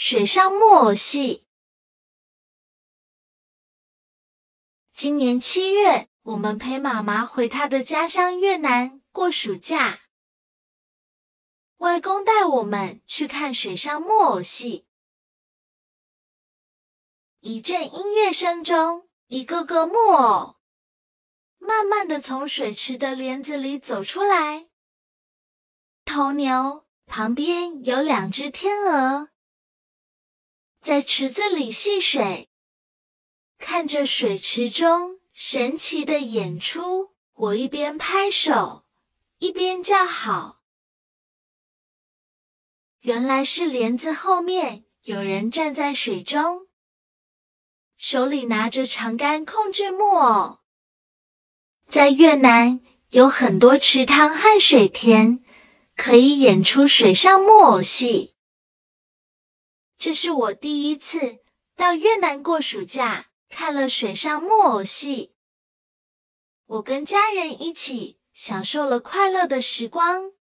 水上木偶戏。今年7月，我们陪妈妈回她的家乡越南过暑假。外公带我们去看水上木偶戏。一阵音乐声中，一个个木偶慢慢地从水池的帘子里走出来。头牛旁边有2只天鹅，在池子里戏水。看着水池中神奇的演出，我一边拍手，一边叫好。原来是帘子后面有人站在水中，手里拿着长杆控制木偶。在越南有很多池塘和水田，可以演出水上木偶戏。这是我第一次到越南过暑假，看了水上木偶戏。我跟家人一起享受了快乐的时光。